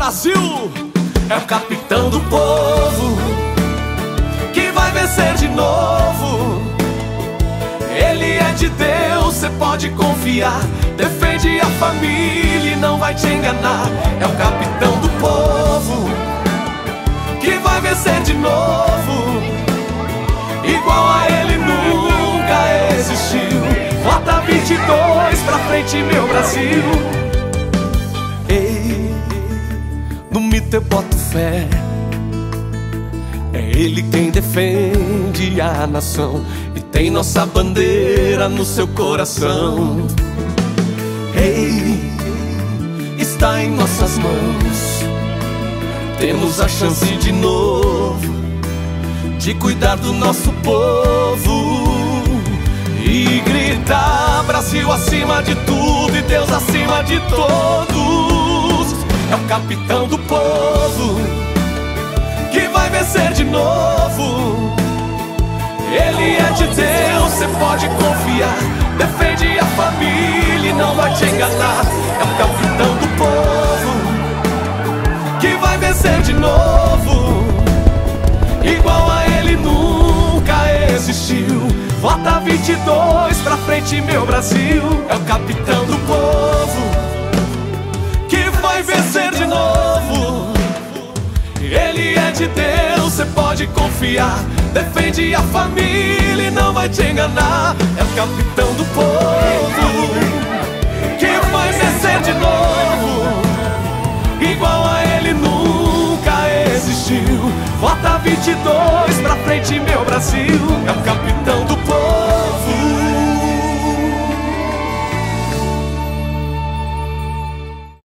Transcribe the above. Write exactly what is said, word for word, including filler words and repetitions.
Brasil. É o capitão do povo que vai vencer de novo. Ele é de Deus, cê pode confiar. Defende a família e não vai te enganar. É o capitão do povo que vai vencer de novo. Igual a ele nunca existiu. Vota vinte e dois pra frente, meu Brasil. Ei, no mito eu boto fé. É ele quem defende a nação e tem nossa bandeira no seu coração. Ei, está em nossas mãos. Temos a chance de novo de cuidar do nosso povo e gritar: Brasil acima de tudo e Deus acima de todos. É o capitão do povo que vai vencer de novo. Ele é de Deus, cê pode confiar. Defende a família e não vai te enganar. É o capitão do povo que vai vencer de novo. Igual a ele nunca existiu. Vota vinte e dois pra frente, meu Brasil. É o capitão do povo que vai vencer de novo. Ele é de Deus, cê pode confiar. Defende a família e não vai te enganar. É o capitão do povo que vai vencer de novo. Igual a ele nunca existiu. Vota vinte e dois pra frente, meu Brasil. É o capitão